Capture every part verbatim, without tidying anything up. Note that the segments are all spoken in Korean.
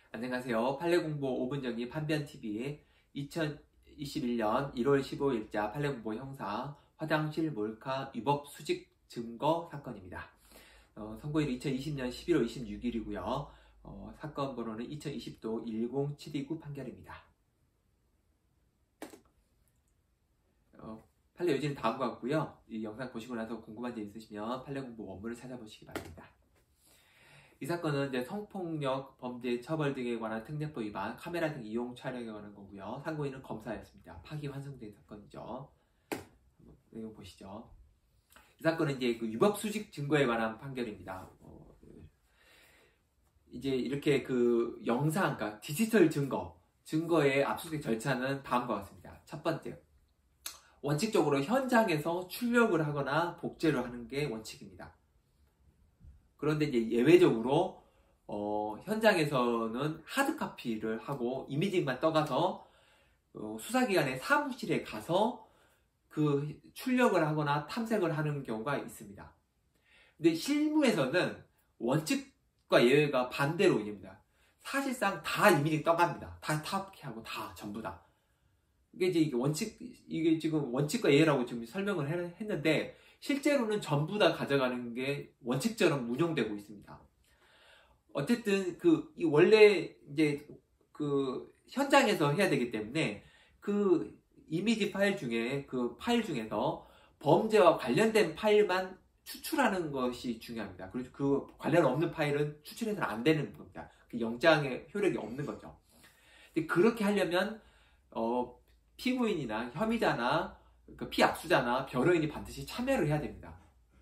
안녕하세요. 판례 공부 오 분 정리 판변티비 이천이십일 년 일월 십오일자 판례 공부 형사 화장실 몰카 위법 수직 증거 사건입니다. 어, 선고일은 이천이십 년 십일월 이십육일이고요. 어, 사건 번호는 이천이십도 일공칠이구 판결입니다. 어, 판례 요지는 다음과 같고요. 이 영상 보시고 나서 궁금한 점 있으시면 판례 공부 원문을 찾아보시기 바랍니다. 이 사건은 이제 성폭력, 범죄, 처벌 등에 관한 특례법 위반, 카메라 등 이용 촬영에 관한 거고요. 상고인은 검사였습니다. 파기환송된 사건이죠. 한번 내용 보시죠. 이 사건은 이제 그 위법 수직 증거에 관한 판결입니다. 어, 이제 이렇게 그 영상, 그러니까 디지털 증거, 증거의 압수수색 절차는 다음과 같습니다. 첫 번째, 원칙적으로 현장에서 출력을 하거나 복제를 하는 게 원칙입니다. 그런데 이제 예외적으로 어, 현장에서는 하드카피를 하고 이미징만 떠가서 어, 수사기관의 사무실에 가서 그 출력을 하거나 탐색을 하는 경우가 있습니다. 근데 실무에서는 원칙과 예외가 반대로 입니다. 사실상 다 이미징 떠갑니다. 다 탑하고 다 전부 다. 이게 이제 원칙, 이게 지금 원칙과 예외라고 지금 설명을 했는데 실제로는 전부 다 가져가는 게 원칙처럼 운용되고 있습니다. 어쨌든 그 원래 이제 그 현장에서 해야 되기 때문에 그 이미지 파일 중에 그 파일 중에서 범죄와 관련된 파일만 추출하는 것이 중요합니다. 그리고 그 관련 없는 파일은 추출해서는 안 되는 겁니다. 그 영장의 효력이 없는 거죠. 근데 그렇게 하려면 어, 피고인이나 혐의자나 그 피압수자나 변호인이 반드시 참여를 해야 됩니다.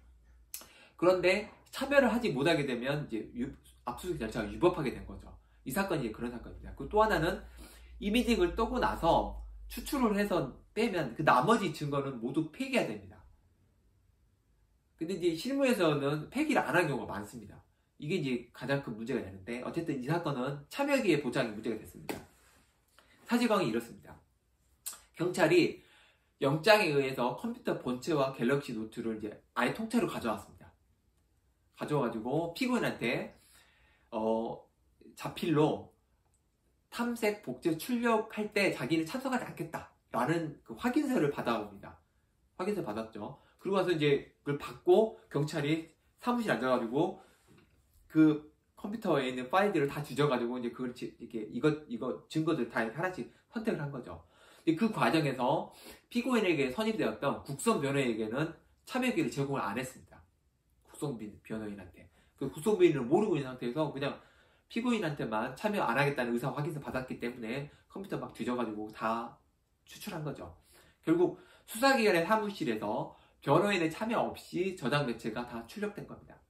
그런데 참여를 하지 못하게 되면 이제 압수수색 절차가 위법하게 된 거죠. 이 사건이 이제 그런 사건입니다. 그리고 또 하나는 이미징을 떠고 나서 추출을 해서 빼면 그 나머지 증거는 모두 폐기해야 됩니다. 근데 이제 실무에서는 폐기를 안 하는 경우가 많습니다. 이게 이제 가장 큰 문제가 되는데 어쨌든 이 사건은 참여기의 보장이 문제가 됐습니다. 사실관계는 이렇습니다. 경찰이 영장에 의해서 컴퓨터 본체와 갤럭시 노트를 이제 아예 통째로 가져왔습니다. 가져와가지고 피고인한테 어, 자필로 탐색, 복제, 출력할 때 자기는 참석하지 않겠다라는 그 확인서를 받아옵니다. 확인서 받았죠. 그리고 나서 이제 그걸 받고 경찰이 사무실에 앉아가지고 그 컴퓨터에 있는 파일들을 다 뒤져가지고 이제 그걸 이렇게 이것 이거 증거들 다 하나씩 선택을 한 거죠. 그 과정에서 피고인에게 선임되었던 국선 변호인에게는 참여기를 제공을 안 했습니다. 국선 변호인한테. 그 국선 변호인을 모르고 있는 상태에서 그냥 피고인한테만 참여 안 하겠다는 의사 확인서 받았기 때문에 컴퓨터 막 뒤져가지고 다 추출한 거죠. 결국 수사기관의 사무실에서 변호인의 참여 없이 저장 매체가 다 출력된 겁니다.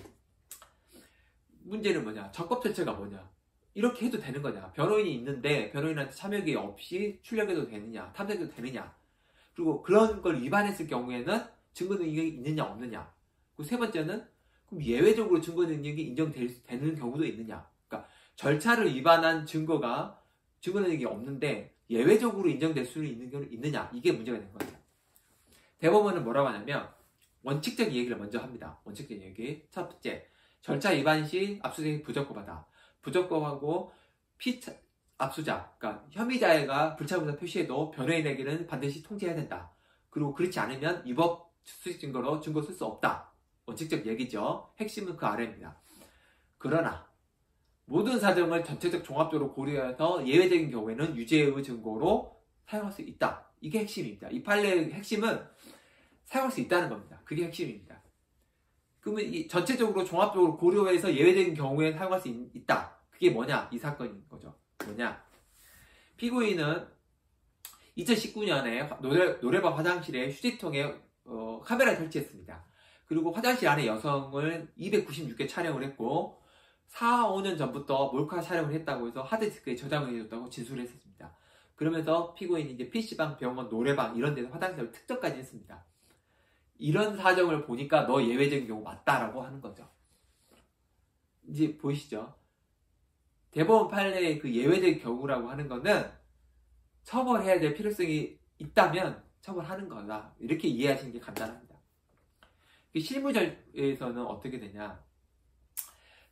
문제는 뭐냐? 적법 절차가 뭐냐? 이렇게 해도 되는 거냐? 변호인이 있는데 변호인한테 참여기 없이 출력해도 되느냐? 탐색해도 되느냐? 그리고 그런 걸 위반했을 경우에는 증거 능력이 있느냐 없느냐? 그리고 세 번째는 그럼 예외적으로 증거 능력이 인정되는 경우도 있느냐? 그러니까 절차를 위반한 증거가 증거 능력이 없는데 예외적으로 인정될 수 있는 경우는 있느냐? 이게 문제가 되는 거죠. 대법원은 뭐라고 하냐면 원칙적 얘기를 먼저 합니다. 원칙적 얘기. 첫 번째, 절차 위반 시 압수수색이 부적법하다. 부적법하고 피압수자, 그러니까 혐의자가 불찰검사 표시해도 변호인에게는 반드시 통지해야 된다. 그리고 그렇지 않으면 위법 수직 증거로 증거 쓸 수 없다. 원칙적 얘기죠. 핵심은 그 아래입니다. 그러나 모든 사정을 전체적 종합적으로 고려해서 예외적인 경우에는 유죄의 증거로 사용할 수 있다. 이게 핵심입니다. 이 판례의 핵심은 사용할 수 있다는 겁니다. 그게 핵심입니다. 그러면 이 전체적으로 종합적으로 고려해서 예외적인 경우에 사용할 수 있, 있다. 그게 뭐냐? 이 사건인 거죠. 뭐냐? 피고인은 이천십구 년에 노래, 노래방 화장실에 휴지통에 어, 카메라를 설치했습니다. 그리고 화장실 안에 여성을 이백구십육 개 촬영을 했고 사, 오 년 전부터 몰카 촬영을 했다고 해서 하드디스크에 저장을 해줬다고 진술을 했었습니다. 그러면서 피고인이 이제 피씨방, 병원, 노래방 이런 데서 화장실을 특정까지 했습니다. 이런 사정을 보니까 너 예외적인 경우 맞다라고 하는 거죠. 이제 보이시죠? 대법원 판례의 그 예외적인 경우라고 하는 거는 처벌해야 될 필요성이 있다면 처벌하는 거다. 이렇게 이해하시는 게 간단합니다. 실무절에서는 어떻게 되냐?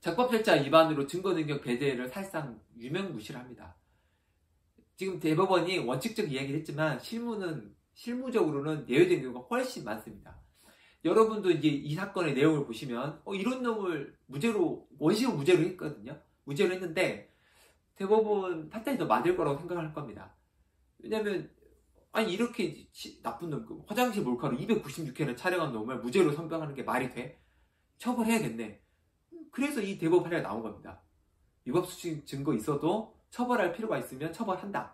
적법절차 위반으로 증거능력 배제를 사실상 유명무실을 합니다. 지금 대법원이 원칙적 이야기를 했지만 실무는 실무적으로는 예외된 경우가 훨씬 많습니다. 여러분도 이제 이 사건의 내용을 보시면 어, 이런 놈을 무죄로 원시로 무죄로 했거든요. 무죄로 했는데 대법원 판단이 더 맞을 거라고 생각할 겁니다. 왜냐면 아니 이렇게 나쁜 놈 화장실 몰카로 이백구십육 회를 촬영한 놈을 무죄로 선고하는 게 말이 돼? 처벌해야겠네. 그래서 이 대법원 판례가 나온 겁니다. 위법수칙 증거 있어도 처벌할 필요가 있으면 처벌한다.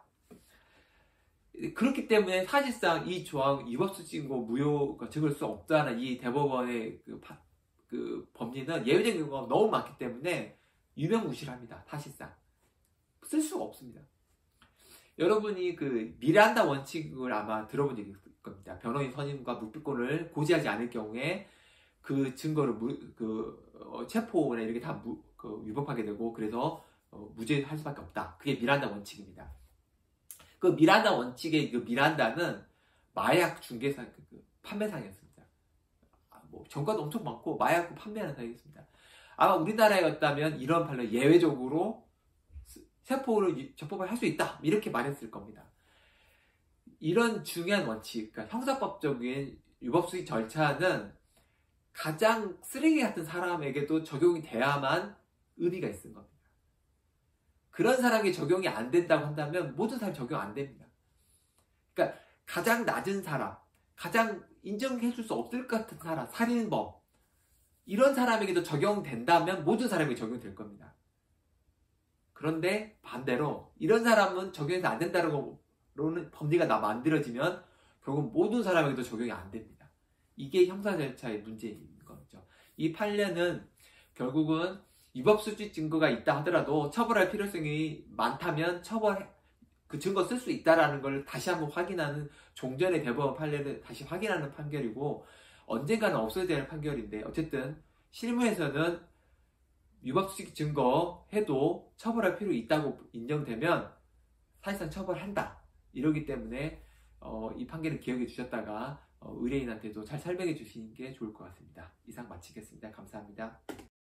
그렇기 때문에 사실상 이 조항 위법수칙고 무효가 적을 수 없다는 이 대법원의 그, 파, 그 법리는 예외적인 경우가 너무 많기 때문에 유명무실합니다. 사실상 쓸 수가 없습니다. 여러분이 그 미란다 원칙을 아마 들어본 적이 있을 겁니다. 변호인 선임과 묵비권을 고지하지 않을 경우에 그 증거를 무, 그 어, 체포나 이렇게 다 무, 그 위법하게 되고 그래서 어, 무죄할 수밖에 없다. 그게 미란다 원칙입니다. 그 미란다 원칙의 그 미란다는 마약 중개사 그, 그 판매상이었습니다. 아, 뭐 전과도 엄청 많고 마약 판매하는 상이었습니다. 아마 우리나라였다면 이런 판례 예외적으로 세포를 적법을 할 수 있다 이렇게 말했을 겁니다. 이런 중요한 원칙, 그러니까 형사법적인 위법수익 절차는 가장 쓰레기 같은 사람에게도 적용이 돼야만 의미가 있는 겁니다. 그런 사람이 적용이 안 된다고 한다면 모든 사람이 적용 안 됩니다. 그러니까 가장 낮은 사람, 가장 인정해 줄 수 없을 것 같은 사람, 살인범 이런 사람에게도 적용된다면 모든 사람에게 적용될 겁니다. 그런데 반대로 이런 사람은 적용해서 안 된다는 법리가 나 만들어지면 결국 모든 사람에게도 적용이 안 됩니다. 이게 형사 절차의 문제인 거죠. 이 판례는 결국은 위법수칙 증거가 있다 하더라도 처벌할 필요성이 많다면 처벌 그 증거 쓸 수 있다라는 걸 다시 한번 확인하는 종전의 대법원 판례를 다시 확인하는 판결이고 언젠가는 없어야 되는 판결인데 어쨌든 실무에서는 위법수칙 증거 해도 처벌할 필요 있다고 인정되면 사실상 처벌한다. 이러기 때문에 어, 이 판결을 기억해 주셨다가 어, 의뢰인한테도 잘 설명해 주시는 게 좋을 것 같습니다. 이상 마치겠습니다. 감사합니다.